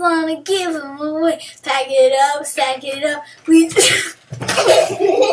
wanna give them away. Pack it up, stack it up. We.